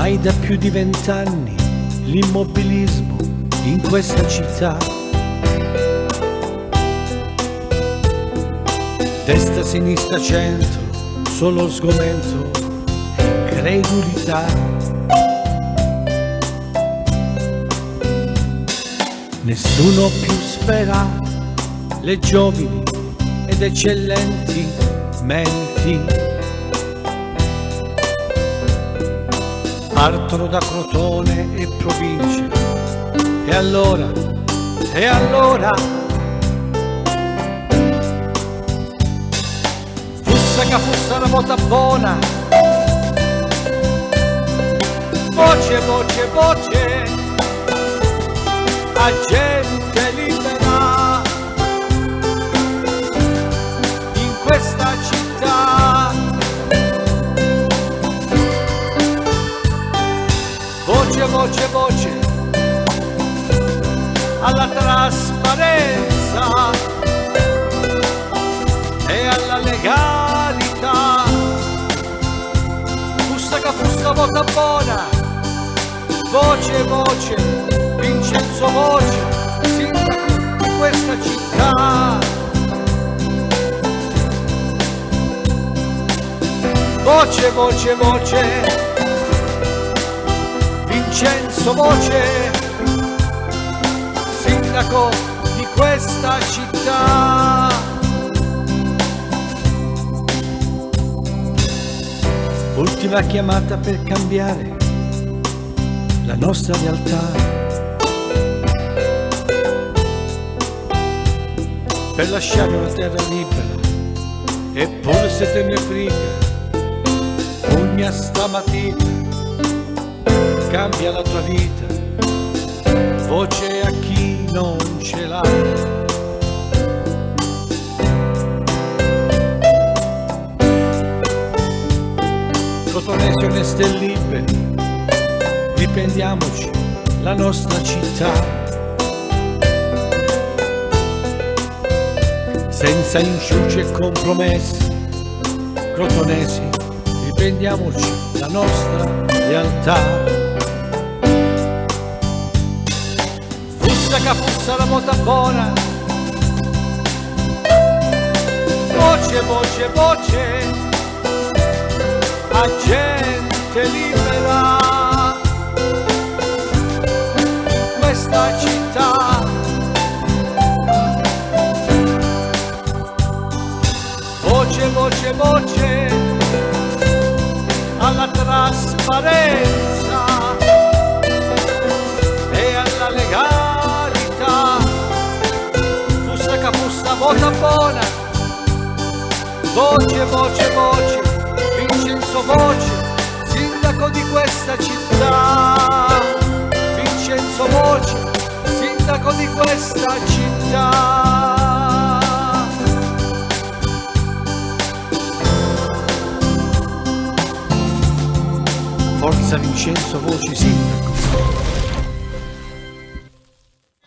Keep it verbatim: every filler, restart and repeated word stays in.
ormai da più di vent'anni l'immobilismo in questa città. Destra, sinistra, centro, solo sgomento, credulità. Nessuno più spera le giovani ed eccellenti menti. Partono da Crotone e province, e allora, e allora fussa che fussa la vota buona, voce, voce, voce, a gente libera in questa città. Voce, voce, voce, alla trasparenza e alla legalità. Fussa che fussa vota buona, voce, voce, Vincenzo Voce, sindaco di questa città. Voce, voce, voce, Vincenzo Voce, sindaco di questa città. Ultima chiamata per cambiare la nostra realtà, per lasciare una terra libera, eppure se te ne frega, ogni stamattina cambia la tua vita. Voce a chi non ce l'ha. Cotonesi onesti e liberi, difendiamoci la nostra città, senza inciuci e compromessi. Crotonesi, difendiamoci la nostra realtà. Fussa che fussa la vota buona, voce, voce, voce, a gente libera in questa città. Voce, voce, voce, alla trasparenza e alla legalità. Fussa che fussa vota buona, voce, voce, voce, Vincenzo Voce, sindaco di questa città. Vincenzo Voce, sindaco di questa città. Forza Vincenzo Voce, sindaco.